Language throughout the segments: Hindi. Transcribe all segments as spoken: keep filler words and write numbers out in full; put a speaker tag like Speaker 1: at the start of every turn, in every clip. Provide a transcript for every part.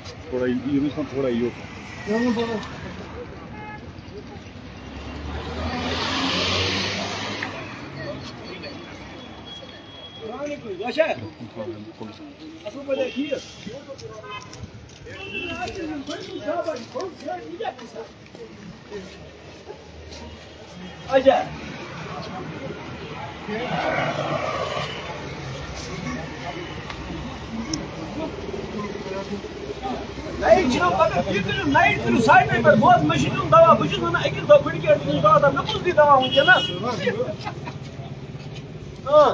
Speaker 1: थोड़ा ये थोड़ा यो
Speaker 2: अच्छा नाइट चलो पता कितने नाइट के साइड में पर बहुत मशीनों दवा बुझ ना एक दो फिर के दवा था नकुल की दवा होंगे ना हां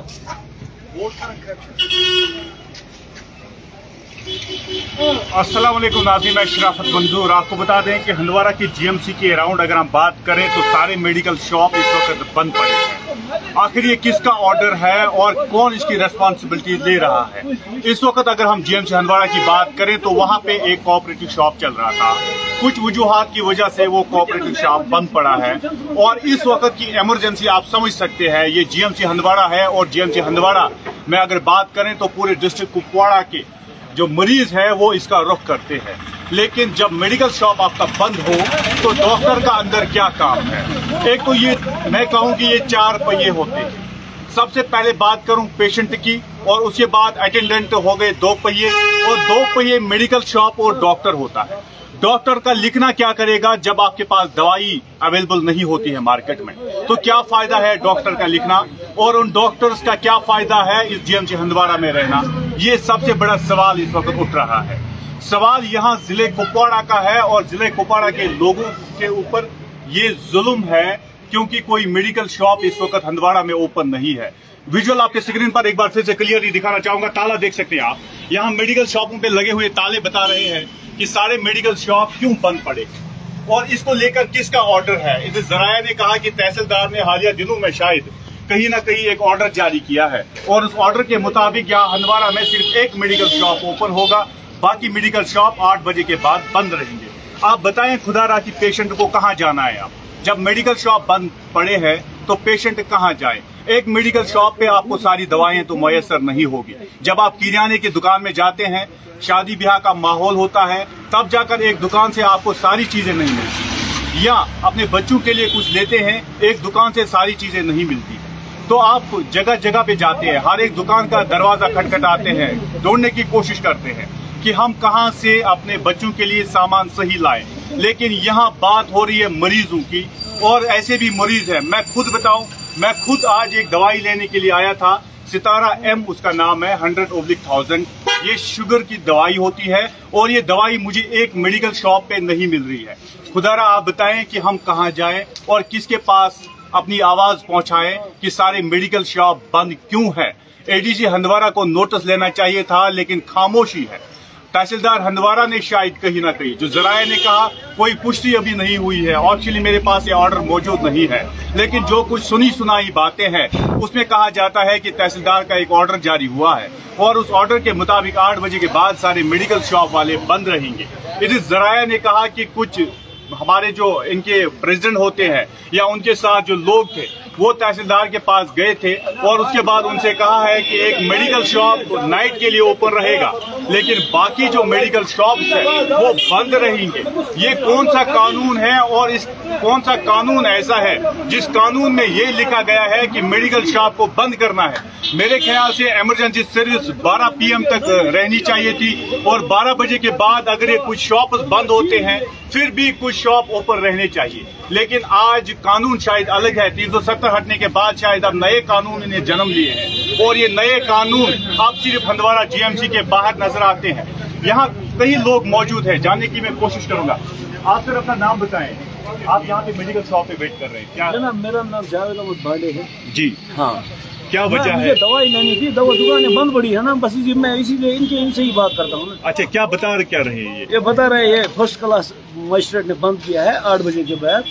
Speaker 1: अस्सलाम वालेकुम नाज़रीन, मैं शराफत मंजूर। आपको बता दें कि हंदवारा की जीएमसी के अराउंड अगर हम बात करें तो सारे मेडिकल शॉप इस वक्त बंद पड़े हैं। आखिर ये किसका ऑर्डर है और कौन इसकी रेस्पॉन्सिबिलिटी ले रहा है? इस वक्त अगर हम जीएमसी हंदवारा की बात करें तो वहां पे एक कोऑपरेटिव शॉप चल रहा था, कुछ वजूहात की वजह से वो कोऑपरेटिव शॉप बंद पड़ा है और इस वक्त की इमरजेंसी आप समझ सकते हैं। ये जीएमसी हंदवारा है और जीएमसी हंदवारा में अगर बात करें तो पूरे डिस्ट्रिक्ट कुपवाड़ा के जो मरीज है वो इसका रुख करते हैं। लेकिन जब मेडिकल शॉप आपका बंद हो तो डॉक्टर का अंदर क्या काम है? एक तो ये मैं कहूं कि ये चार पहिए होते हैं। सबसे पहले बात करूं पेशेंट की और उसके बाद अटेंडेंट हो गए दो पहिए और दो पहिए मेडिकल शॉप और डॉक्टर होता है। डॉक्टर का लिखना क्या करेगा जब आपके पास दवाई अवेलेबल नहीं होती है मार्केट में? तो क्या फायदा है डॉक्टर का लिखना और उन डॉक्टर्स का क्या फायदा है इस जीएमसी हंदवारा में रहना? ये सबसे बड़ा सवाल इस वक्त उठ रहा है। सवाल यहाँ जिले कुपवाड़ा का है और जिले कुपवाड़ा के लोगों के ऊपर ये जुल्म है क्योंकि कोई मेडिकल शॉप इस वक्त हंदवाड़ा में ओपन नहीं है। विजुअल आपके स्क्रीन पर एक बार फिर से क्लियरली दिखाना चाहूंगा। ताला देख सकते हैं आप, यहाँ मेडिकल शॉपों पे लगे हुए ताले बता रहे हैं कि सारे मेडिकल शॉप क्यों बंद पड़े और इसको लेकर किसका ऑर्डर है। इस जराया ने कहा कि तहसीलदार ने हालिया दिनों में शायद कहीं ना कहीं एक ऑर्डर जारी किया है और उस ऑर्डर के मुताबिक यहाँ हंदवारा में सिर्फ एक मेडिकल शॉप ओपन होगा, बाकी मेडिकल शॉप आठ बजे के बाद बंद रहेंगे। आप बताएं खुदारा की पेशेंट को कहाँ जाना है? आप जब मेडिकल शॉप बंद पड़े हैं तो पेशेंट कहाँ जाए? एक मेडिकल शॉप पे आपको सारी दवाएं तो मुयसर नहीं होगी। जब आप किराने की दुकान में जाते हैं, शादी ब्याह का माहौल होता है, तब जाकर एक दुकान से आपको सारी चीजें नहीं मिलती, या अपने बच्चों के लिए कुछ लेते हैं एक दुकान से सारी चीजें नहीं मिलती। तो आप जगह जगह पे जाते हैं, हर एक दुकान का दरवाजा खटखटाते हैं, ढूंढने की कोशिश करते हैं कि हम कहां से अपने बच्चों के लिए सामान सही लाएं। लेकिन यहाँ बात हो रही है मरीजों की और ऐसे भी मरीज है। मैं खुद बताऊं, मैं खुद आज एक दवाई लेने के लिए आया था, सितारा एम उसका नाम है, हंड्रेड ओब्लिक थाउजेंड। ये शुगर की दवाई होती है और ये दवाई मुझे एक मेडिकल शॉप पे नहीं मिल रही है। खुदारा आप बताएं कि हम कहाँ जाएं और किसके पास अपनी आवाज पहुंचाएं कि सारे मेडिकल शॉप बंद क्यों है? एडीसी हंदवारा को नोटिस लेना चाहिए था लेकिन खामोशी है। तहसीलदार हंदवारा ने शायद कहीं ना कहीं, जो जराये ने कहा, कोई पुष्टि अभी नहीं हुई है। एक्चुअली मेरे पास ये ऑर्डर मौजूद नहीं है, लेकिन जो कुछ सुनी सुनाई बातें हैं उसमें कहा जाता है कि तहसीलदार का एक ऑर्डर जारी हुआ है और उस ऑर्डर के मुताबिक आठ बजे के बाद सारे मेडिकल शॉप वाले बंद रहेंगे। इस जराये ने कहा कि कुछ हमारे जो इनके प्रेसिडेंट होते हैं या उनके साथ जो लोग थे वो तहसीलदार के पास गए थे और उसके बाद उनसे कहा है कि एक मेडिकल शॉप नाइट के लिए ओपन रहेगा लेकिन बाकी जो मेडिकल शॉप्स है वो बंद रहेंगे। ये कौन सा कानून है और इस कौन सा कानून ऐसा है जिस कानून में ये लिखा गया है कि मेडिकल शॉप को बंद करना है? मेरे ख्याल से इमरजेंसी सर्विस बारह पी एम तक रहनी चाहिए थी और बारह बजे के बाद अगर ये कुछ शॉप बंद होते हैं फिर भी कुछ शॉप ओपन रहने चाहिए। लेकिन आज कानून शायद अलग है। तीन सौ सत्तर हटने के बाद शायद अब नए कानून इन्हें जन्म लिए हैं और ये नए कानून अब सिर्फ हंदवारा जीएमसी के बाहर नजर आते हैं। यहाँ कई लोग मौजूद हैं, जानने की मैं कोशिश करूंगा। आप सर अपना नाम बताएं, आप यहाँ पे मेडिकल शॉप पे वेट कर रहे हैं क्या?
Speaker 2: मेरा नाम जावेद अहमद भाले है जी।
Speaker 1: हाँ, क्या वजह है?
Speaker 2: दवाई लेनी थी, दवा दुकानें बंद पड़ी है ना, बस इसी मैं इसीलिए इनके इनसे ही बात करता हूँ ना।
Speaker 1: अच्छा, क्या बता रहे क्या रहे हैं ये?
Speaker 2: ये बता रहे हैं फर्स्ट क्लास मजिस्ट्रेट ने बंद किया है आठ बजे के बाद।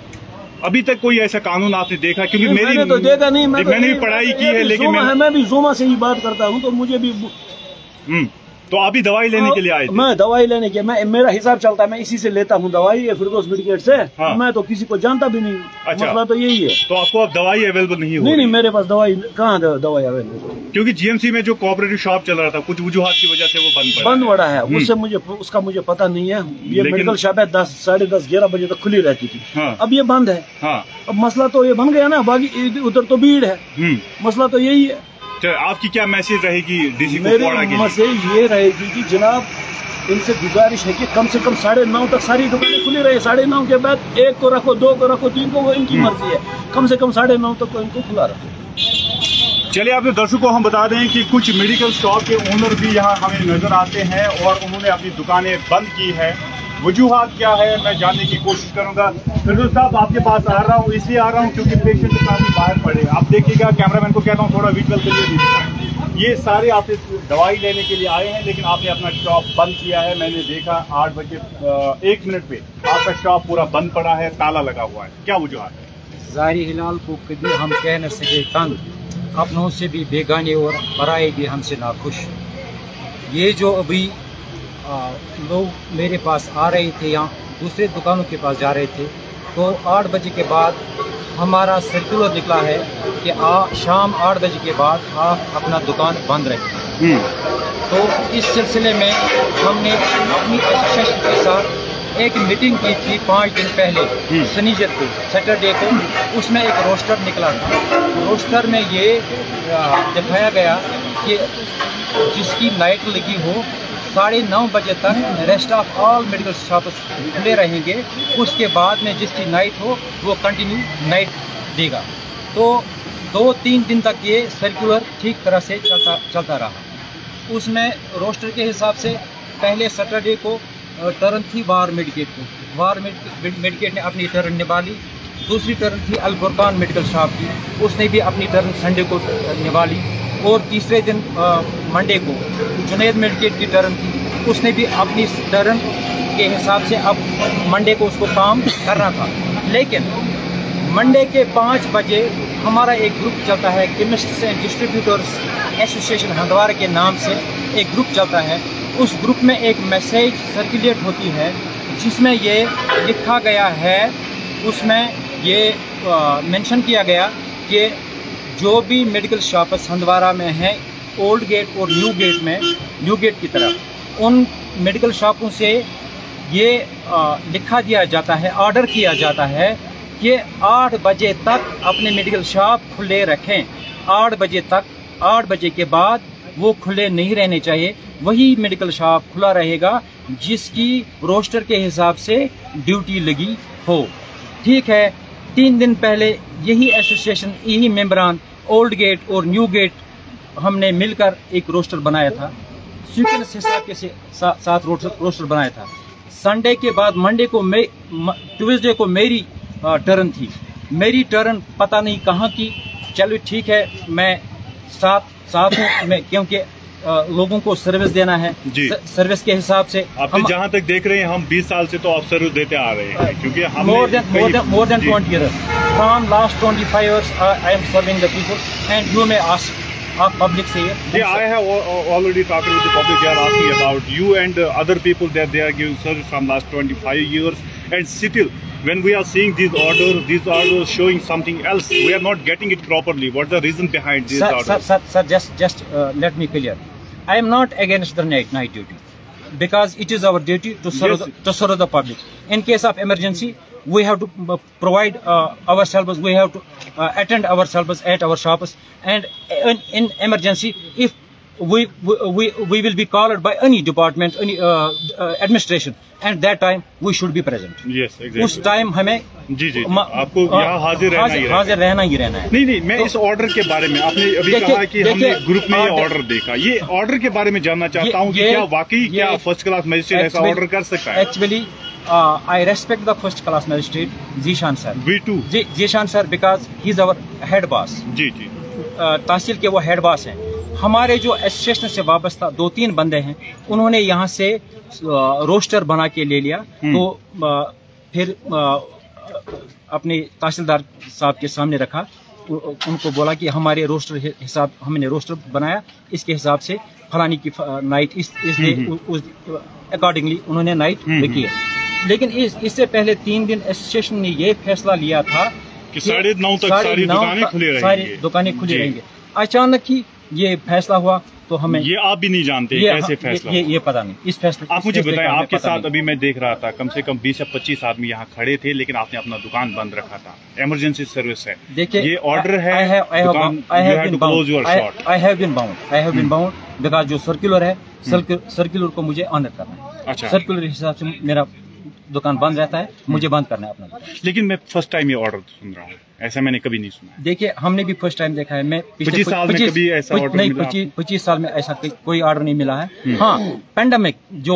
Speaker 1: अभी तक कोई ऐसा कानून आपने देखा? क्योंकि मेरी
Speaker 2: मैंने तो देखा नहीं, मैं
Speaker 1: मैंने भी पढ़ाई की है लेकिन
Speaker 2: मैं, मैं भी जोमा से ही बात करता हूँ तो मुझे भी
Speaker 1: तो आप भी दवाई लेने के लिए आए थे?
Speaker 2: मैं दवाई लेने के मैं मेरा हिसाब चलता है, मैं इसी से लेता हूँ दवाई फिरदौस मेडिकेट से। हाँ। मैं तो किसी को जानता भी नहीं। अच्छा। मसला तो यही है। तो आपको अब दवाई अवेलेबल नहीं हो? नहीं नहीं, मेरे पास दवाई कहाँ दवाई अवेलेबल, क्योंकि जीएमसी में जो कोऑपरेटिव शॉप चल रहा था कुछ वजूहात की वजह से वो बंद पड़ा बंद पड़ा है। उससे मुझे उसका मुझे पता नहीं है। ये मेडिकल शॉप है दस साढ़े दस ग्यारह बजे तक खुली रहती थी। हाँ। अब ये बंद है। हाँ। अब मसला तो ये बन गया ना, बाकी उधर तो भीड़ है। मसला तो यही है। आपकी क्या मैसेज रहेगी डीसी को? मेरी मैसेज ये रहेगी कि जनाब इनसे गुजारिश है कि कम से कम साढ़े नौ तक सारी दुकानें खुली रहे। साढ़े नौ के बाद एक को रखो, दो को रखो, तीन को, वो इनकी मर्जी है। कम से कम साढ़े नौ तक इनको खुला रखो। चलिए आपने दर्शकों को हम बता दें कि कुछ मेडिकल शॉप के ओनर भी यहाँ हमें नजर आते हैं और उन्होंने अपनी दुकानें बंद की है। वजूहात क्या है मैं जानने की कोशिश करूंगा। फिरदौस साहब आपके पास आ रहा हूँ, इसलिए आ रहा हूँ क्योंकि पेशेंट काफी बाहर पड़े। आप देखिएगा, कैमरामैन को कहता हूँ थोड़ा विजुअल के लिए भी दिखाएं। ये सारे आप दवाई लेने के लिए आए हैं लेकिन आपने अपना शॉप बंद किया है। मैंने देखा आठ बजे एक मिनट पे आपका शॉप पूरा बंद पड़ा है, ताला लगा हुआ है। क्या वजूहात है?
Speaker 3: ज़ाहिरी हिलाल को कभी हम कह न सके तंग, अपनों से भी बेगाने और पराए भी हमसे नाखुश। ये जो अभी लोग मेरे पास आ रहे थे, यहाँ दूसरे दुकानों के पास जा रहे थे, तो आठ बजे के बाद हमारा सर्कुलर निकला है कि आ शाम आठ बजे के बाद आप अपना दुकान बंद रखें। तो इस सिलसिले में हमने अपनी एसोसिएशन के साथ एक मीटिंग की थी पाँच दिन पहले शनिवार को, सैटरडे को। उसमें एक रोस्टर निकला था। रोस्टर में ये दिखाया गया कि जिसकी नाइट लगी हो साढ़े नौ बजे तक rest of all medical shops खुले रहेंगे। उसके बाद में जिसकी नाइट हो वो कंटिन्यू नाइट देगा। तो दो तीन दिन तक ये सर्कुलर ठीक तरह से चलता चलता रहा। उसमें रोस्टर के हिसाब से पहले सैटरडे को टर्न थी वार मेडिकेट को, वार मेडिकेट ने अपनी टर्न निभा ली। दूसरी टर्न थी अल फुरकान मेडिकल शॉप की, उसने भी अपनी टर्न संडे को निभा ली। और तीसरे दिन मंडे को जुनैद मेडिकेट की टर्न थी, उसने भी अपनी टर्न के हिसाब से अब मंडे को उसको काम करना था। लेकिन मंडे के पाँच बजे हमारा एक ग्रुप चलता है, chemists and distributors association Handwara के नाम से एक ग्रुप चलता है। उस ग्रुप में एक मैसेज सर्कुलेट होती है जिसमें ये लिखा गया है, उसमें ये मेंशन किया गया कि जो भी मेडिकल शॉप्स हंदवारा में हैं, ओल्ड गेट और न्यू गेट में, न्यू गेट की तरफ, उन मेडिकल शॉपों से ये आ, लिखा दिया जाता है, ऑर्डर किया जाता है कि आठ बजे तक अपने मेडिकल शॉप खुले रखें। आठ बजे तक, आठ बजे के बाद वो खुले नहीं रहने चाहिए। वही मेडिकल शॉप खुला रहेगा जिसकी रोस्टर के हिसाब से ड्यूटी लगी हो। ठीक है, तीन दिन पहले यही एसोसिएशन, यही मेंबरान ओल्ड गेट और न्यू गेट हमने मिलकर एक रोस्टर बनाया था, सीक्वेंस हिसाब के से सा, साथ रोस्टर, रोस्टर बनाया था। संडे के बाद मंडे को, मे ट्यूसडे को मेरी आ, टर्न थी। मेरी टर्न पता नहीं कहाँ की। चलो ठीक है, मैं साथ साथ हूँ मैं, क्योंकि लोगों को सर्विस देना है जी। सर्विस के हिसाब से
Speaker 1: हम जहाँ तक देख रहे हैं, हम बीस साल से तो आप सर्विस देते आ रहे हैं, क्योंकि हम
Speaker 3: more than more than more than twenty years from last twenty five years I am serving the people and you may ask आप पब्लिक से ये
Speaker 1: I have already talked with the public, they are asking about you and other people that they are giving service from last twenty five years and still when we are seeing these orders, these orders showing something else, we are not getting it properly. What's the reason behind these
Speaker 3: sir,
Speaker 1: orders?
Speaker 3: Sir, sir, sir, just, just uh, let me clear. I am not against the night, night duty, because it is our duty to serve, yes. the, to serve the public. In case of emergency, we have to uh, provide uh, ourselves, we have to uh, attend ourselves at our shops, and in, in emergency, if we, we we will be called by any department, any uh, uh, administration, and that time we should be present.
Speaker 1: Yes, exactly.
Speaker 3: उस टाइम हमें
Speaker 1: जी जी आपको यहाँ हाजिर रहना ही
Speaker 3: हाजिर रहना ही रहना है।
Speaker 1: नहीं नहीं, मैं तो, इस ऑर्डर के बारे में, आपने अभी कहा कि हमने ग्रुप में ये ऑर्डर देखा, ये ऑर्डर के बारे में जानना चाहता हूँ कि क्या वाकई क्या फर्स्ट क्लास मजिस्ट्रेट ऐसा ऑर्डर कर सकता है?
Speaker 3: Actually I respect the first class magistrate Zeeshan sir.
Speaker 1: We too
Speaker 3: जी Zeeshan sir, because he is our head boss. जी जी तहसील के वो हेड बॉस हैं। हमारे जो एसोसिएशन से वाबस्ता दो तीन बंदे हैं, उन्होंने यहाँ से रोस्टर बना के ले लिया। तो फिर अपने तहसीलदार साहब के सामने रखा, उनको बोला कि हमारे रोस्टर हिसाब हमने रोस्टर बनाया, इसके हिसाब से फलानी की नाइट इस इस अकॉर्डिंगली उन्होंने नाइट रखी है। लेकिन इस इससे पहले तीन दिन एसोसिएशन ने ये फैसला लिया था
Speaker 1: कि साढ़े नौ तक सारी दुकानें खुली रहेंगी,
Speaker 3: सारी दुकानें खुली रहेंगी। अचानक ही ये फैसला हुआ, तो हमें
Speaker 1: ये आप भी नहीं जानते
Speaker 3: ये,
Speaker 1: कैसे फैसला
Speaker 3: ये, ये पता नहीं इस फैसले।
Speaker 1: आप मुझे बताएं, आपके साथ अभी मैं देख रहा था कम से कम बीस या पच्चीस आदमी यहाँ खड़े थे, लेकिन आपने अपना दुकान बंद रखा था, इमरजेंसी सर्विस है।
Speaker 3: देखिए
Speaker 1: ये ऑर्डर है,
Speaker 3: I have been bound because जो सर्कुलर है, सर्कुलर को मुझे ऑनर करना है।
Speaker 1: अच्छा,
Speaker 3: सर्कुलर हिसाब से मेरा दुकान बंद रहता है, मुझे बंद करना है अपना दुकान।
Speaker 1: लेकिन मैं फर्स्ट टाइम ये ऑर्डर सुन रहा हूँ, ऐसा मैंने कभी नहीं सुना।
Speaker 3: देखिए हमने भी फर्स्ट टाइम देखा है, मैं
Speaker 1: पच्चीस साल में कभी ऐसा ऑर्डर
Speaker 3: नहीं, पच्चीस पच्चीस साल में ऐसा कोई ऑर्डर नहीं मिला है। हाँ, पेंडेमिक जो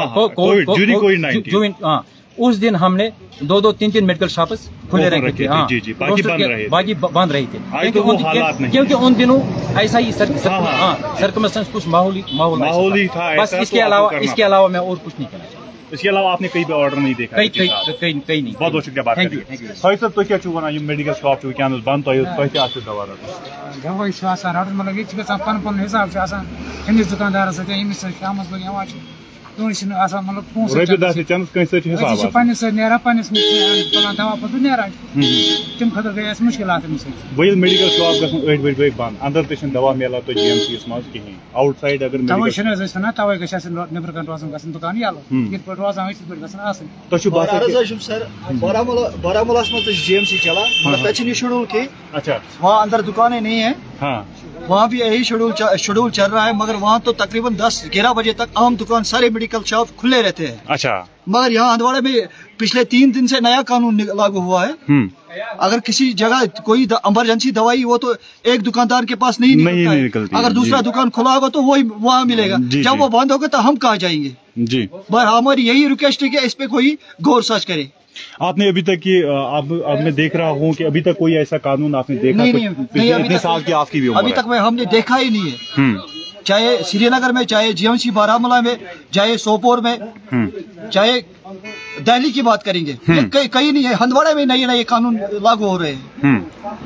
Speaker 3: कोविड, हाँ, उस दिन हमने दो दो तीन तीन मेडिकल शॉप्स खुले रखे थे, हाँ,
Speaker 1: जी जी, बाकी बंद रहे,
Speaker 3: बाकी बंद रही थे,
Speaker 1: क्योंकि
Speaker 3: उन दिनों ऐसा ही सर्कमस्टेंस कुछ माहौली माहौल था। बस इसके अलावा इसके अलावा मैं और कुछ नहीं कहना चाहता।
Speaker 1: इसके अलावा आपने कहीं पे ऑर्डर नहीं देखा?
Speaker 3: कहीं कहीं कहीं कहीं नहीं।
Speaker 1: बहुत बहुत शुक्रिया बात करने के लिए। भाई साहब, तो क्या चुना ये मेडिकल शॉप जो क्या बंद तो तो क्या आपसे दवा रहा
Speaker 4: दवा इस आसान ऑर्डर मतलब ये गया पन पन हिसाब से आसान हिंदी दुकानदार से इमिस शाम बगे आवाज दोनों आसान मतलब पोंस
Speaker 1: रॉबियो दास चंस कैसे हिसाब
Speaker 4: है पानी से नेरा पानी से पला दवा पर नेरा तुम खतर गए मुश्किलात में से
Speaker 1: वही मेडिकल शॉप गसन एट वेट वेट बंद अंदर पेशेंट दवा मेला तो जीएमसी स्मार्ट कहीं आउटसाइड अगर
Speaker 4: दवा छने जैसे ना तवे गस नेबर कंट रोजन गसन दुकान यालो कित पर रोजन इस पर गसन आसन
Speaker 1: तो छु बात
Speaker 5: है सर बारामूला बारामूला में तो जीएमसी चला मतलब टच नहीं शेड्यूल के।
Speaker 1: अच्छा,
Speaker 5: वहाँ अंदर दुकानें नहीं है,
Speaker 1: हाँ,
Speaker 5: वहाँ भी यही शेड्यूल शेड्यूल चल रहा है, मगर वहाँ तो तकरीबन दस ग्यारह बजे तक आम दुकान सारे मेडिकल शॉप खुले रहते हैं।
Speaker 1: अच्छा,
Speaker 5: मगर यहाँ हंदवाड़ा में पिछले तीन दिन से नया कानून लागू हुआ है। अगर किसी जगह कोई इमरजेंसी दवाई वो तो एक दुकानदार के पास नहीं निकलता
Speaker 1: नहीं
Speaker 5: है,
Speaker 1: निकलती,
Speaker 5: अगर दूसरा दुकान खुला होगा तो वही वहाँ मिलेगा, जब वो बंद होगा तो हम कहाँ जाएंगे जी। पर हमारी यही रिक्वेस्ट है कि इस पे कोई गौर सर्च करे।
Speaker 1: आपने अभी तक की आप अब मैं देख रहा हूँ कि अभी तक कोई ऐसा कानून आपने देखा
Speaker 5: नहीं, नहीं, नहीं,
Speaker 1: इतने साल की आपकी भी उम्र
Speaker 5: अभी तक में हमने देखा ही नहीं है, चाहे श्रीनगर में, चाहे जीएमसी बारामूला में, चाहे सोपोर में, चाहे दिल्ली की बात करेंगे, कहीं कहीं नहीं है। हंदवाड़ा में नए नए कानून लागू हो रहे हैं।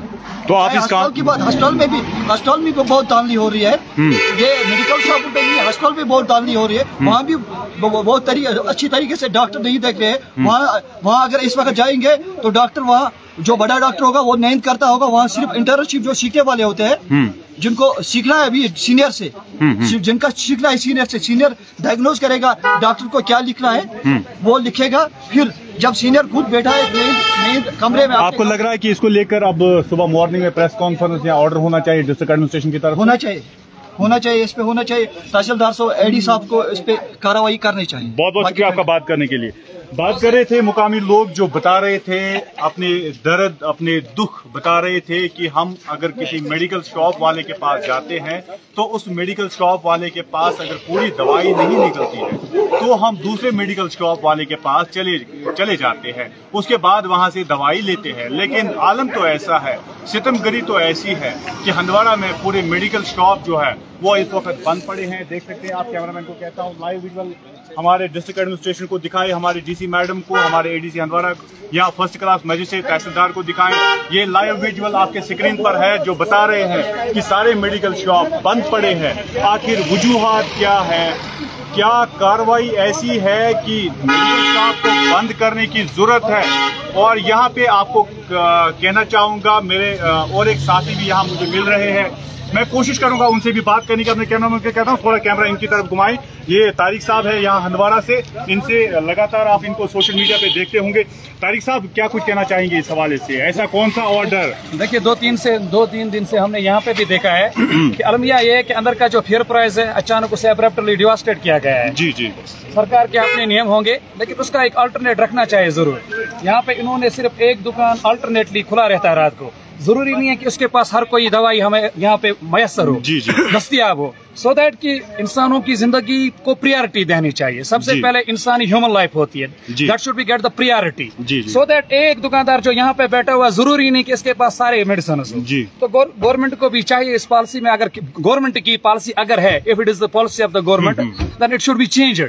Speaker 1: तो आप इस
Speaker 5: अस्पताल की बात, अस्पताल में भी अस्पताल में भी बहुत धांधली हो रही है, ये मेडिकल शॉप पे नहीं, अस्पताल में बहुत धांधली हो रही है। वहाँ भी बहुत तरी, अच्छी तरीके से डॉक्टर नहीं देख रहे हैं। वहाँ वहाँ अगर इस वक्त जाएंगे तो डॉक्टर, वहाँ जो बड़ा डॉक्टर होगा वो नींद करता होगा, वहाँ सिर्फ इंटर्नशिप जो सीखने वाले होते हैं, जिनको सीखना है अभी सीनियर से, जिनका सीखना है सीनियर से, सीनियर डायग्नोज करेगा डॉक्टर को क्या लिखना है वो लिखेगा, फिर जब सीनियर खुद बैठा है नींद कमरे में।
Speaker 1: आपको लग रहा है कि इसको लेकर अब सुबह मॉर्निंग में प्रेस कॉन्फ्रेंस या ऑर्डर होना चाहिए डिस्ट्रिक्ट एडमिनिस्ट्रेशन की तरफ?
Speaker 5: होना चाहिए, होना चाहिए, इस पे होना चाहिए। तहसीलदार साहब, एडी साहब को इस पे कार्रवाई करनी चाहिए।
Speaker 1: बहुत बहुत शुक्रिया आपका बात करने के लिए। बात कर रहे थे मुकामी लोग जो बता रहे थे अपने दर्द, अपने दुख बता रहे थे कि हम अगर किसी मेडिकल शॉप वाले के पास जाते हैं तो उस मेडिकल शॉप वाले के पास अगर पूरी दवाई नहीं निकलती है तो हम दूसरे मेडिकल शॉप वाले के पास चले चले जाते हैं, उसके बाद वहां से दवाई लेते हैं। लेकिन आलम तो ऐसा है, सितमगरी तो ऐसी है कि हंदवाड़ा में पूरे मेडिकल शॉप जो है वो इस वक्त बंद पड़े हैं। देख सकते हैं आप, कैमरामैन को कहता हूँ लाइव विजुअल हमारे डिस्ट्रिक्ट एडमिनिस्ट्रेशन को दिखाएं, हमारे डीसी मैडम को, हमारे एडीसी हंदवाड़ा या फर्स्ट क्लास मजिस्ट्रेट तहसीलदार को दिखाएं। ये लाइव विजुअल आपके स्क्रीन पर है जो बता रहे हैं कि सारे मेडिकल शॉप बंद पड़े हैं। आखिर वजूहात क्या है, क्या कार्रवाई ऐसी है कि मेडिकल शॉप को बंद करने की जरूरत है? और यहाँ पे आपको कहना चाहूंगा, मेरे और एक साथी भी यहाँ मुझे मिल रहे हैं, मैं कोशिश करूंगा उनसे भी बात करने की। अपने कैमरा मैन को कहता हूँ थोड़ा कैमरा इनकी तरफ घुमाएं। ये तारिक साहब है यहाँ हंदवाड़ा से, इनसे लगातार आप इनको सोशल मीडिया पे देखते होंगे। तारिक साहब, क्या कुछ कहना चाहेंगे इस हवाले से? ऐसा कौन सा ऑर्डर?
Speaker 6: देखिए, दो तीन से दो तीन दिन से हमने यहाँ पे भी देखा है कि अलमिया ये है कि अंदर का जो फेयर प्राइस है अचानक उसे अब्रप्टली डिवास्टेट किया गया है।
Speaker 1: जी जी,
Speaker 6: सरकार के अपने नियम होंगे, लेकिन उसका एक अल्टरनेट रखना चाहिए जरूर। यहाँ पे इन्होंने सिर्फ एक दुकान अल्टरनेटली खुला रहता है रात को, जरूरी नहीं है कि उसके पास हर कोई दवाई हमें यहाँ पे मयसर हो, जी जी दस्तियाब हो, सो दैट कि इंसानों की जिंदगी को प्रियोरिटी देनी चाहिए। सबसे पहले इंसानी ह्यूमन लाइफ होती है, that should be get the priority, so that एक दुकानदार जो यहाँ पे बैठा हुआ जरूरी नहीं कि इसके पास सारे मेडिसिन हो। तो गवर्नमेंट को भी चाहिए इस पॉलिसी में, अगर गवर्नमेंट की पॉलिसी अगर है, if it is the policy of the government, then it should be changed.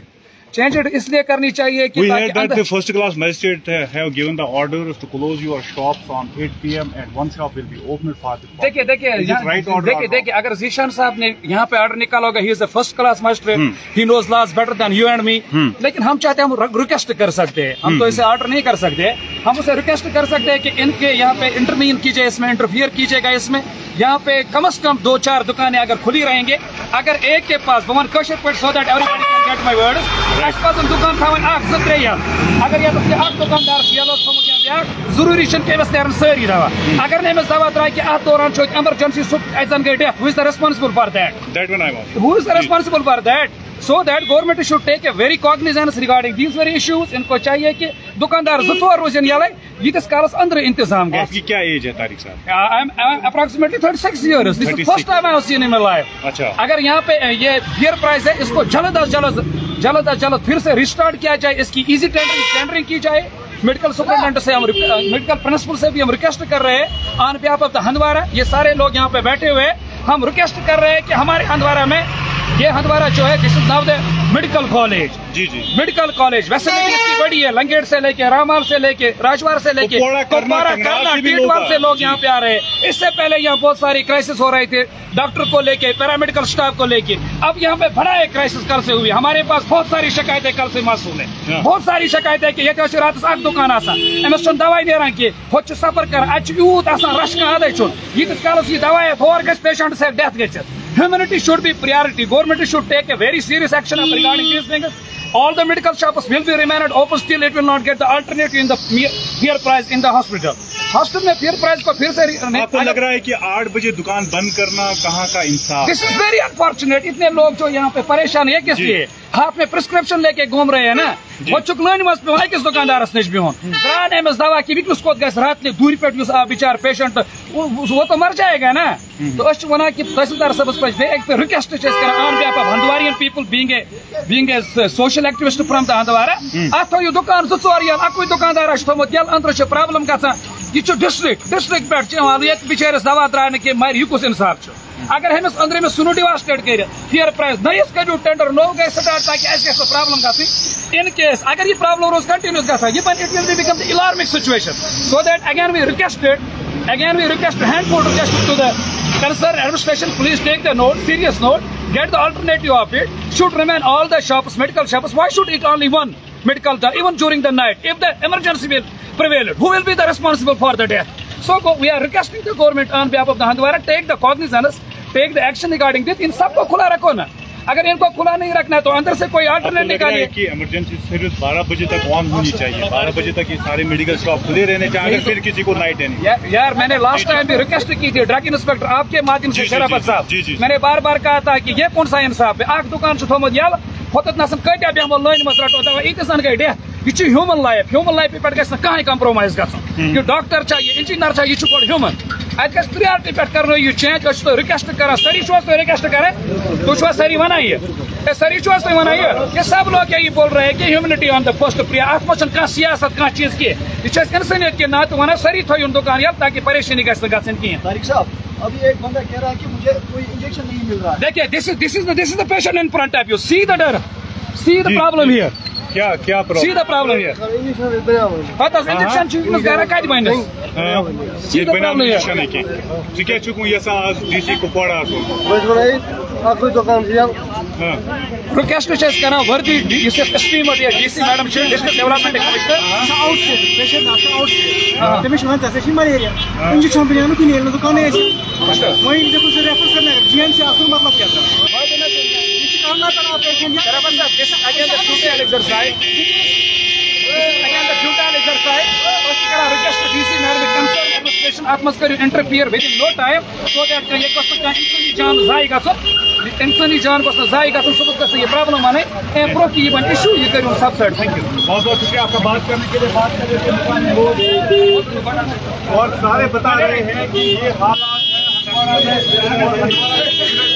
Speaker 6: Change it इसलिए करनी चाहिए कि
Speaker 1: We heard that the first class magistrate have given the orders to close your shops on eight p m and one shop will be opened for the public.
Speaker 6: देखिए देखिए देखिए देखिए अगर जीशान साहब ने यहाँ पे ऑर्डर निकाला होगा, he is the first class magistrate, he knows laws better than you and me, लेकिन हम चाहते हैं, हम रिक्वेस्ट कर सकते हैं, हम तो इसे ऑर्डर नहीं कर सकते, हम उसे रिक्वेस्ट कर सकते हैं कि इनके यहाँ पे इंटरमीन कीजिए, इसमें इंटरफियर कीजिएगा, इसमें यहाँ पे कम से कम दो चार दुकानें अगर खुली रहेंगे, अगर एक के पास वन कशर पे so that everybody can get my words दुकान थावन अख जो त्रे अगर ये अख दुकानदार जरूरी सारी दवा अगर ने दवा द्राय कि अत दौरान एमरजेंसी सह गई death, who is the responsible for that who is the responsible for that So that government should take a very cognizance regarding these very issues. इनको चाहिए कि दुकानदार जो ज़ोर रोज़न याले यीतिस कालस अंदर इंतजाम गए।
Speaker 1: आपकी क्या एज है तारिक साहब?
Speaker 6: I am approximately thirty-six years. This is the first time I have seen in my life. अच्छा। अगर यहाँ पे ये फेयर प्राइस है, इसको जल्द अज जल्द जल्द अज जल्द फिर से रिस्टार्ट किया जाए, इसकी इजी टेंडरिंग टेंडरिंग की जाए। मेडिकल सुपरिटेंडेंट से हम मेडिकल प्रिंसिपल से भी हम रिक्वेस्ट कर रहे हैं on behalf of the Handwara, ये सारे लोग यहाँ पे बैठे हुए, हम रिक्वेस्ट कर रहे हैं कि हमारे हंदवारा में ये हंदवारा जो है this is now the medical college, जी जी मेडिकल कॉलेज फैसिलिटी इसकी बड़ी है, लंगेट से लेके रामाल से लेके राजवार से लेके कुपवाड़ा करना टीटवाल से लोग यहाँ पे आ रहे हैं। इससे पहले यहाँ बहुत सारी क्राइसिस हो रहे थे डॉक्टर को लेके, पैरामेडिकल स्टाफ को लेके, अब यहाँ पे बड़ा एक क्राइसिस कल से हुई। हमारे पास बहुत सारी शिकायतें कल से मौसूल है, बहुत सारी शिकायतें कि ये रात अख दुकान अमिस दवाई नेरान कि हो सफर कर अत यूत रश कह यीतिस कालस यह दवाई और गि पेशेंट से डेथ गि Humanity should be priority. Government should take a very serious action regarding these things. All the medical shops will be remained open still. It will not get the alternative in the fair price in the hospital. Hostel में फेयर प्राइस को फिर से
Speaker 1: आपको लग रहा है कि आठ बजे दुकान बंद करना कहाँ का इंसाफ?
Speaker 6: This is very unfortunate. इतने लोग जो यहाँ पे परेशान है किस लिए? हाथ में प्रिस्क्रिप्शन लेके घूम रहे हैं ना, वो चुकलान मज पे किस दुकानदार नश बिहन द्रान अमिस दवा कि विकलस कोत गस रात दूर पे बिचार पेशेंट वो तो मर जाएगा ना। तो अस वन कि तहसीलदार सबस पे request on behalf of Handwarian people being a being a social activist from the Handwara अत थो दुकान जो चोर यल अकुई दुकानदार थोमुत यल अंदर प्रॉब्लम गसान यह डिस्ट्रिक्ट डिस्ट्रिक्ट पे ये बिचारिस दवा द्राय कि मर यह कुछ इंसाफ अगर हमिस अंदर में सुनो डिवास्टेट कर फेयर प्राइस नयस करू टेंडर नो गई स्टार्ट ताकि अस प्रॉब्लम गई इन केस अगर यह प्रॉब्लम रोज कंटिन्यूस गसान यह it will be become the alarming situation so that again we requested again we request handful request to the concerned administration, please take the note, serious note, get the alternative of it, should remain all the shops, medical shops. Why should it only one medical, even during the night? If the emergency will prevail, who will be the responsible for the death? So we are requesting the government on behalf of the Hindwara, take the cognizance, take the action regarding this. इन सबको खुला रखो ना, अगर इनको खुला नहीं रखना तो अंदर से कोई अल्टरनेट निकालिए।
Speaker 1: कि इमरजेंसी सर्विस बारह बजे तक ऑन होनी चाहिए, बारह बजे तक ये सारे मेडिकल शॉप खुले रहने चाहिए, फिर किसी को नाइट है नहीं।
Speaker 6: या, यार मैंने लास्ट टाइम भी रिक्वेस्ट की थी ड्रग इंस्पेक्टर आपके माध्यम से शराफत साहब, मैंने बार बार कहा था कि ये कौन सा इंसाफ है? अख दुकान थोमुत यल होत नसन कत्या बेहमो लाइन मज रटो दवा यीतिसन गई डेथ। यह ह्यूमन लाइफ, ह्यूमन लाइफ पे गि कहीं कंप्रोमाइज गसन। यह डॉक्टर चाहिए, इंजीनियर चाहिए, यह गोड ह्यूमन अत गि प्रियॉरिटी पे कर यह चेंज। तो रिक्वेस्ट कर सारी तुम रिक्वेस्ट करें तुम सारी वन यह सारी तुम वन यह सब लोग यही बोल रहे हैं कि ह्यूमनिटी ऑन द फर्स्ट प्रिय अत कह सियासत कह चीज कह यह इंसानियत के नात वन सारी थो दुकान यल ताकि परेशानी गई कहें।
Speaker 5: अभी एक बंदा कह रहा है कि मुझे कोई इंजेक्शन नहीं मिल रहा है।
Speaker 6: देखिए this is this is this is the patient in front of you, see the डर, सी द प्रॉब्लम हियर।
Speaker 1: क्या क्या problem?
Speaker 6: See the problem here. पता इंजेक्शन चुकन गरा कत बन
Speaker 1: सी द प्रॉब्लम इंजेक्शन के ज क्या चुकू यसा आज डीसी कुपवाड़ा आसो
Speaker 5: बस बनाई आखिर दुकान दिया।
Speaker 6: हां रिक्वेस्ट छस करा वर्दी इस स्ट्रीम और डीसी मैडम छ डिस्ट्रिक्ट डेवलपमेंट कमिश्नर आउट से पेशेंट आउट आउट तमिश वन तसे मलेरिया इंजेक्शन बिना कि नहीं दुकान है वही देखो सर रेफर करना जीएन से आखिर मतलब क्या था करना था पेशेंट बराबर sir this again the futile exercise again the futile exercise first करा request DC madam concern administration आत मस करियो interfere within no time so that ये कस का इंसानी जान जाई गसो इंसानी जान को जाई गसो सब का ये प्रॉब्लम माने ए प्रो की बन इशू ये करियो सबसाइड। थैंक यू,
Speaker 1: बहुत बहुत शुक्रिया आपका बात करने के लिए। बात करने और सारे बता रहे हैं कि ये हालात है हमारा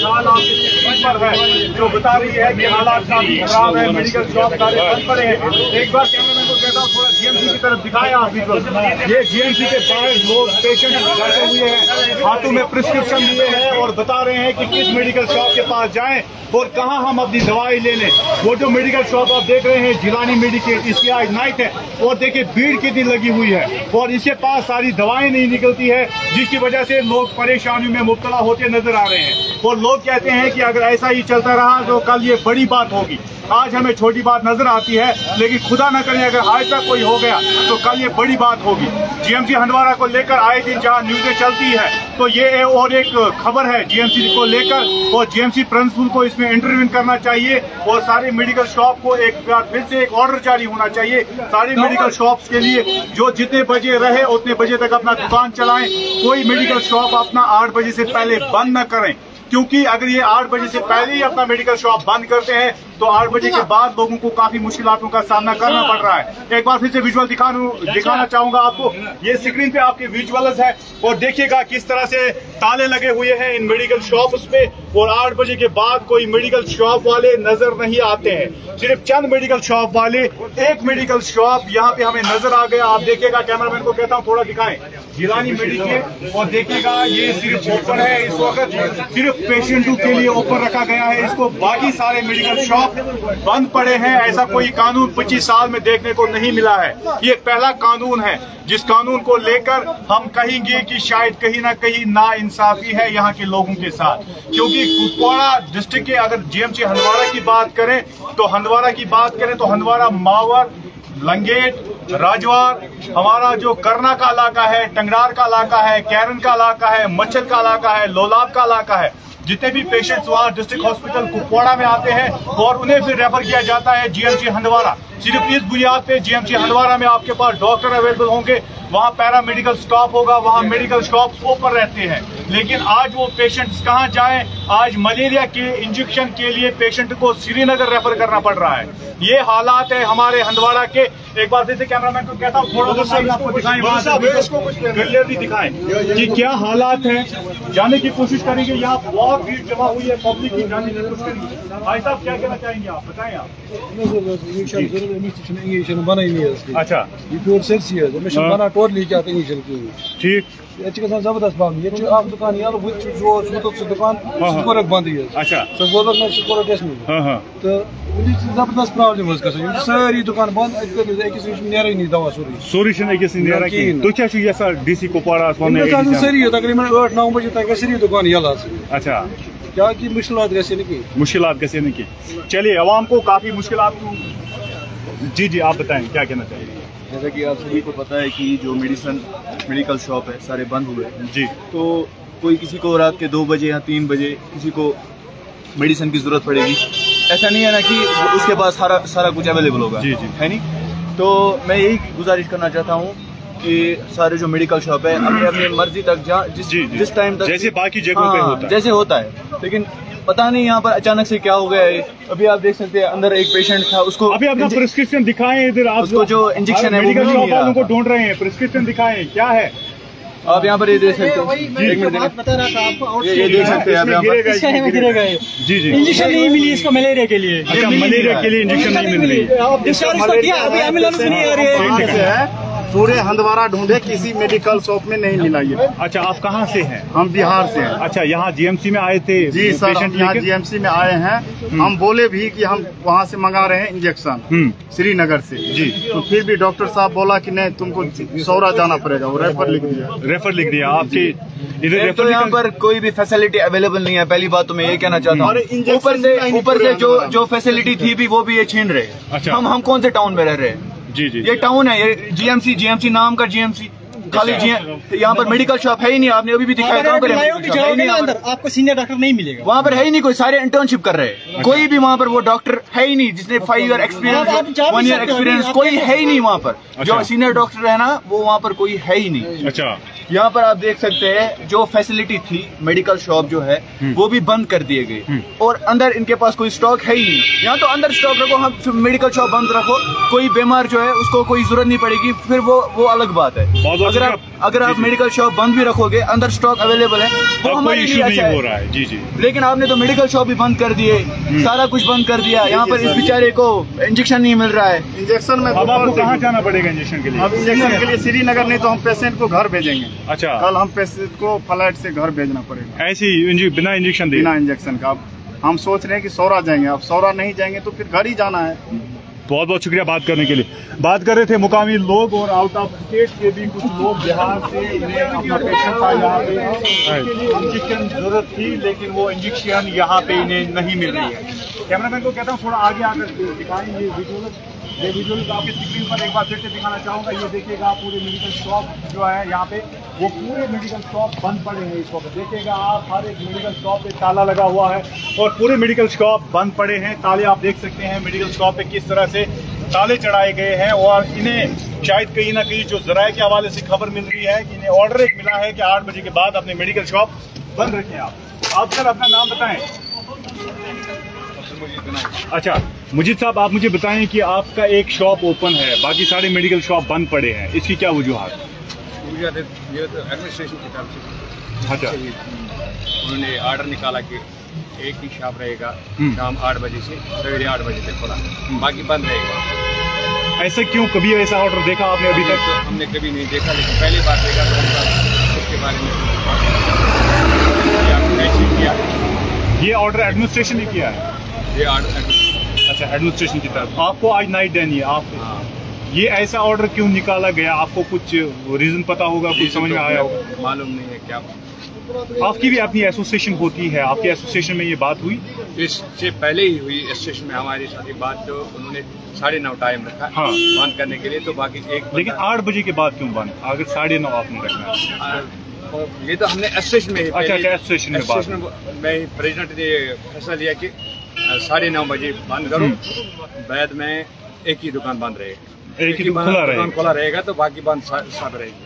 Speaker 1: मिसाल आपके स्क्रीन पर है जो बता रही है कि हालात काफी खराब है, मेडिकल शॉप सारे बंद पड़े हैं। एक बार कैमरामैन को कहता हूँ थोड़ा जीएमसी की तरफ दिखाया आप बिल्कुल। ये जीएमसी के बाहर लोग पेशेंट बैठे हुए हैं, हाथों में प्रिस्क्रिप्शन लिए हैं और बता रहे हैं कि किस मेडिकल शॉप के पास जाएं और कहां हम अपनी दवाई ले लें। वो जो मेडिकल शॉप आप देख रहे हैं जिलानी मेडिकेट, इसकी आज नाइट है और देखिए भीड़ कितनी लगी हुई है और इसके पास सारी दवाएं नहीं निकलती है, जिसकी वजह से लोग परेशानियों में मुब्तला होते नजर आ रहे हैं। और लोग कहते हैं कि अगर ऐसा ही चलता रहा तो कल ये बड़ी बात होगी। आज हमें छोटी बात नजर आती है, लेकिन खुदा न करे अगर आज तक कोई हो गया तो कल ये बड़ी बात होगी। जीएमसी हंदवाड़ा को लेकर आए दिन जहां न्यूज़ें चलती है तो ये और एक खबर है जीएमसी को लेकर और जीएमसी प्रिंसिपल को इसमें इंटरव्यू करना चाहिए और सारे मेडिकल शॉप को एक बार फिर से एक ऑर्डर जारी होना चाहिए सारी मेडिकल शॉप्स के लिए, जो जितने बजे रहे उतने बजे तक अपना दुकान चलाएं। कोई मेडिकल शॉप अपना आठ बजे से पहले बंद न करें, क्योंकि अगर ये आठ बजे से पहले ही अपना मेडिकल शॉप बंद करते हैं तो आठ बजे के बाद लोगों को काफी मुश्किलों का सामना करना पड़ रहा है। एक बार फिर से विजुअल दिखाना दिखाना चाहूंगा आपको, ये स्क्रीन पे आपके विजुअल्स है और देखिएगा किस तरह से ताले लगे हुए हैं इन मेडिकल शॉप्स पे और आठ बजे के बाद कोई मेडिकल शॉप वाले नजर नहीं आते हैं। सिर्फ चंद मेडिकल शॉप वाले, एक मेडिकल शॉप यहाँ पे हमें नजर आ गया। आप देखिएगा, कैमरामैन को कहता हूँ थोड़ा दिखाएं, जिलानी मेडिकेट और देखिएगा ये सिर्फ ओपन है इस वक्त, सिर्फ पेशेंटों के लिए ओपन रखा गया है इसको, बाकी सारे मेडिकल शॉप बंद पड़े हैं। ऐसा कोई कानून पच्चीस साल में देखने को नहीं मिला है। ये पहला कानून है जिस कानून को लेकर हम कहेंगे कि शायद कहीं ना कहीं ना इंसाफी है यहाँ के लोगों के साथ, क्योंकि कुपवाड़ा डिस्ट्रिक्ट के अगर जीएमसी हंदवाड़ा की बात करें तो हंदवाड़ा की बात करें तो हंदवाड़ा, मावर, लंगेट, राजवार, हमारा जो करना का इलाका है, टंगडार का इलाका है, कैरन का इलाका है, मच्छल का इलाका है, लोलाब का इलाका है, जितने भी पेशेंट्स वहाँ डिस्ट्रिक्ट हॉस्पिटल कुपवाड़ा में आते हैं और उन्हें फिर रेफर किया जाता है जीएमसी हंदवाड़ा। सिर्फ इस बुनियाद पे जीएमसी हंदवाड़ा में आपके पास डॉक्टर अवेलेबल होंगे, वहाँ पैरा मेडिकल स्टॉप होगा, वहाँ मेडिकल शॉप्स ओपन रहते हैं। लेकिन आज वो पेशेंट्स कहाँ जाएं? आज मलेरिया के इंजेक्शन के लिए पेशेंट को श्रीनगर रेफर करना पड़ रहा है। ये हालात है हमारे हंदवाड़ा के। एक बार फिर से कैमरामैन को कहता हूँ थोड़ा सा आपको दिखाएं, क्लियरली दिखाएं कि क्या हालात है। जाने की कोशिश करेंगे, यहाँ बहुत भीड़ जमा हुई है, पब्लिक की जाने की कोशिश करेंगे। भाई साहब क्या कहना चाहेंगे आप, बताएं आप। अच्छा, ठीक,
Speaker 2: जबरदस्त बात ये दुकान यार दुकान बंद
Speaker 1: अच्छा
Speaker 2: तो जबरदस्त प्रॉब्लम सारी दुकान बंद नहीं दवा
Speaker 1: सोरी तुम क्या डीसी कुपवाड़ा
Speaker 2: सारी तकरीबन आठ नौ बजे तक सारी दुकान यला।
Speaker 1: अच्छा,
Speaker 2: क्या की मुश्किलात
Speaker 1: मुश्किलात गसे नहीं। चलिए, आवाम को काफी मुश्किलात। जी जी आप बताएं क्या कहना चाहिए।
Speaker 7: जैसा कि आप सभी को पता है कि जो मेडिसिन मेडिकल शॉप है सारे बंद हुए हैं
Speaker 1: जी, तो
Speaker 7: कोई किसी को रात के दो बजे या तीन बजे किसी को मेडिसिन की जरूरत पड़ेगी, ऐसा नहीं है ना कि उसके पास सारा सारा कुछ अवेलेबल होगा।
Speaker 1: जी जी
Speaker 7: है नहीं। तो मैं यही गुजारिश करना चाहता हूँ कि सारे जो मेडिकल शॉप है अपने अपने मर्जी तक जहाँ जिस जिस टाइम तक
Speaker 1: जैसे बाकी जगहों पे होता है
Speaker 7: जैसे होता है, लेकिन पता नहीं यहाँ पर अचानक से क्या हो गया है। अभी आप देख सकते हैं अंदर एक पेशेंट था, उसको
Speaker 1: अभी अपना प्रिस्क्रिप्शन दिखाएं इधर, आप
Speaker 7: उसको जो इंजेक्शन है
Speaker 1: मेडिकल शॉप वालों को ढूंढ रहे हैं, प्रिस्क्रिप्शन दिखाएं क्या है।
Speaker 7: आप यहाँ पर ये देख सकते हैं, एक मिनट बता रहा था आपको, ये देख सकते हैं आप यहाँ पर।
Speaker 1: जी जी,
Speaker 6: इंजेक्शन नहीं मिली इसको मलेरिया के लिए।
Speaker 1: अच्छा, मलेरिया के लिए इंजेक्शन नहीं मिल रही।
Speaker 8: पूरे हंदवाड़ा ढूंढे, किसी मेडिकल शॉप में नहीं मिला ये।
Speaker 1: अच्छा, आप कहाँ से हैं?
Speaker 8: हम बिहार से हैं।
Speaker 1: अच्छा, यहाँ जीएमसी में आए थे?
Speaker 8: जी सर, हम यहाँ जीएमसी में आए हैं। हम बोले भी कि हम वहाँ से मंगा रहे हैं इंजेक्शन श्रीनगर से जी, तो फिर भी डॉक्टर साहब बोला कि नहीं तुमको सौरा जाना पड़ेगा, वो रेफर लिख दिया।
Speaker 1: रेफर लिख दिया आपके इधर।
Speaker 7: तो यहाँ पर कोई भी फैसिलिटी अवेलेबल नहीं है, पहली बात तो मैं ये कहना चाहता हूँ। ऊपर से ऊपर से जो जो फैसिलिटी थी भी वो भी ये छीन रहे हैं।
Speaker 1: अच्छा,
Speaker 7: हम हम कौन से टाउन में रह रहे हैं?
Speaker 1: जी जी,
Speaker 7: ये टाउन है, ये जीएमसी जीएमसी नाम का जीएमसी खाली जी, यहाँ पर मेडिकल शॉप है ही नहीं। आपने अभी भी दिखाया कहाँ पर
Speaker 6: अंदर आपको सीनियर डॉक्टर नहीं मिलेगा,
Speaker 7: वहाँ पर है ही नहीं कोई, सारे इंटर्नशिप कर रहे हैं। कोई भी वहाँ पर वो डॉक्टर है ही नहीं जिसने five year experience, one year experience, कोई है ही नहीं वहाँ पर। जो सीनियर डॉक्टर है ना वो वहाँ पर कोई है ही नहीं।
Speaker 1: अच्छा,
Speaker 7: यहाँ पर आप देख सकते हैं जो फैसिलिटी थी मेडिकल शॉप जो है वो भी बंद कर दिए गए और अंदर इनके पास कोई स्टॉक है ही नहीं। यहाँ तो अंदर स्टॉक रखो, हम मेडिकल शॉप बंद रखो, कोई बीमार जो है उसको कोई जरूरत नहीं पड़ेगी, फिर वो वो अलग बात है।
Speaker 1: बहुत बहुत
Speaker 7: अगर आप अगर आप मेडिकल शॉप बंद भी रखोगे, अंदर स्टॉक अवेलेबल है, वो हमारे लिए अच्छा
Speaker 1: हो रहा है। जी जी।
Speaker 7: लेकिन आपने तो मेडिकल शॉप भी बंद कर दिए, सारा कुछ बंद कर दिया। यहाँ पर इस बेचारे को इंजेक्शन नहीं मिल रहा है।
Speaker 8: इंजेक्शन में
Speaker 1: अब आपको कहाँ जाना पड़ेगा इंजेक्शन के लिए?
Speaker 8: अब इंजेक्शन के लिए श्रीनगर, नहीं तो हम पेशेंट को घर भेजेंगे।
Speaker 1: अच्छा,
Speaker 8: कल हम पेशेंट को फ्लाइट से घर भेजना पड़ेगा,
Speaker 1: ऐसे ही बिना इंजेक्शन
Speaker 8: बिना इंजेक्शन का। अब हम सोच रहे हैं कि सौरा जाएंगे, अब सौरा नहीं जाएंगे तो फिर घर ही जाना है।
Speaker 1: बहुत बहुत शुक्रिया बात करने के लिए। बात कर रहे थे मुकामी लोग और आउट ऑफ स्टेट के भी कुछ लोग बिहार से, इन्हें अपना पेशेंट था यहाँ पे, इसके लिए इंजेक्शन जरूरत थी, लेकिन वो इंजेक्शन यहाँ पे इन्हें नहीं मिल रही है। कैमरामैन को कहता हूँ थोड़ा आगे आकर दिखाएं ये विजुअल, ये विजुअल आपके स्क्रीन पर एक बार फिर से दिखाना चाहूँगा। ये देखिएगा आप, पूरे मेडिकल शॉप जो है यहाँ पे, वो पूरे मेडिकल शॉप बंद पड़े हैं इस वक्त। देखिएगा आप, हर एक मेडिकल शॉप पे ताला लगा हुआ है और पूरे मेडिकल शॉप बंद पड़े हैं। ताले आप देख सकते हैं मेडिकल शॉप पे किस तरह से ताले चढ़ाए गए हैं। और इन्हें शायद कहीं ना कहीं जो जराये के हवाले से खबर मिल रही है कि इन्हें ऑर्डर एक मिला है कि आठ बजे के बाद अपने मेडिकल शॉप बंद रखें। आप आप सर अपना नाम बताएं। अच्छा मुजीद साहब, आप मुझे बताएं कि आपका एक शॉप ओपन है, बाकी सारे मेडिकल शॉप बंद पड़े हैं, इसकी क्या वजूहत?
Speaker 9: ये तो एडमिनिस्ट्रेशन की तरफ से
Speaker 1: अच्छा
Speaker 9: उन्होंने ऑर्डर निकाला कि एक ही शॉप रहेगा शाम आठ बजे से सवेरे आठ बजे तक खुला, बाकी बंद रहेगा।
Speaker 1: ऐसा क्यों? कभी ऐसा ऑर्डर देखा आपने अभी तक?
Speaker 9: तो हमने कभी नहीं देखा, लेकिन पहली बार देखा तो हमने उसके बारे में किया।
Speaker 1: ये ऑर्डर एडमिनिस्ट्रेशन ने किया है?
Speaker 9: ये ऑर्डर
Speaker 1: अच्छा एडमिनिस्ट्रेशन की तरफ। आपको आज नाइट डे नहीं है आप?
Speaker 9: हाँ।
Speaker 1: ये ऐसा ऑर्डर क्यों निकाला गया? आपको कुछ रीजन पता होगा, कुछ समझ में आया होगा?
Speaker 9: मालूम नहीं है क्या।
Speaker 1: आपकी भी अपनी एसोसिएशन होती है, आपकी एसोसिएशन में ये बात हुई?
Speaker 9: इससे पहले ही हुई एसोसिएशन में हमारी सारी बात, तो उन्होंने साढ़े नौ टाइम रखा
Speaker 1: हाँ।
Speaker 9: बंद करने के लिए, तो बाकी एक।
Speaker 1: लेकिन आठ बजे के बाद क्यों बंद, अगर साढ़े नौ आपने रखना?
Speaker 9: ये तो हमने एसोसिएशन में
Speaker 1: अच्छा एसोसिएशन में बात
Speaker 9: में प्रेसिडेंट ने फैसला लिया कि साढ़े नौ बजे बंद करो, बाद में एक ही दुकान बंद रहेगा,
Speaker 1: एक ही खुला रहेगा
Speaker 9: खुला रहेगा तो बाकी बंद सब रहेगी।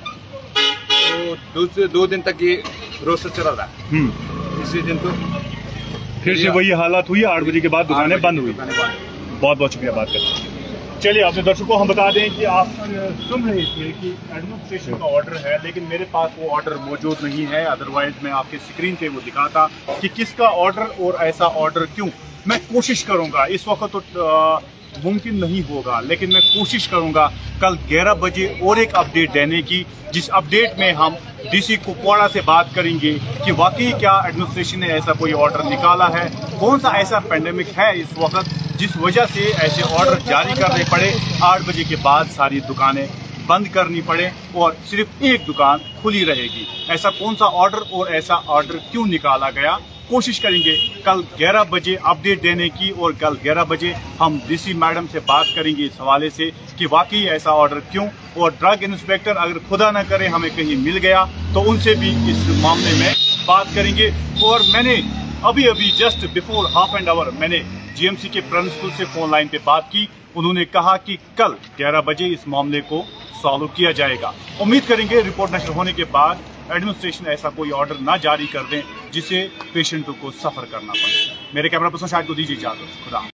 Speaker 9: तो दूसरे दो दिन तक ये रोस्टर चला रहा है, इसी दिन तो
Speaker 1: फिर से वही हालात हुई, आठ बजे के बाद दुकानें बंद हुई। बहुत बहुत शुक्रिया बात करते। चलिए अपने दर्शकों को हम बता दें कि आप सुन रहे थे कि एडमिनिस्ट्रेशन का ऑर्डर है, लेकिन मेरे पास वो ऑर्डर मौजूद नहीं है, अदरवाइज मैं आपके स्क्रीन पे वो दिखाता कि किसका ऑर्डर और ऐसा ऑर्डर क्यों। मैं कोशिश करूंगा, इस वक्त तो मुमकिन नहीं होगा, लेकिन मैं कोशिश करूंगा कल ग्यारह बजे और एक अपडेट देने की, जिस अपडेट में हम डीसी कुपवाड़ा से बात करेंगे कि वाकई क्या एडमिनिस्ट्रेशन ने ऐसा कोई ऑर्डर निकाला है, कौन सा ऐसा पेंडेमिक है इस वक्त जिस वजह से ऐसे ऑर्डर जारी करने पड़े, आठ बजे के बाद सारी दुकानें बंद करनी पड़े और सिर्फ एक दुकान खुली रहेगी। ऐसा कौन सा ऑर्डर और ऐसा ऑर्डर क्यों निकाला गया, कोशिश करेंगे कल ग्यारह बजे अपडेट देने की। और कल ग्यारह बजे हम डीसी मैडम से बात करेंगे इस हवाले से कि वाकई ऐसा ऑर्डर क्यों, और ड्रग इंस्पेक्टर अगर खुदा न करे हमें कहीं मिल गया तो उनसे भी इस मामले में बात करेंगे। और मैंने अभी अभी just before half and hour मैंने जीएमसी के प्रिंसिपल से फोन लाइन पे बात की, उन्होंने कहा कि कल ग्यारह बजे इस मामले को सॉल्व किया जाएगा। उम्मीद करेंगे रिपोर्ट नशर होने के बाद एडमिनिस्ट्रेशन ऐसा कोई ऑर्डर ना जारी कर दें जिसे पेशेंटों को सफर करना पड़े। मेरे कैमरा पर्सन शायद को दीजिए इजाजत। खुदा।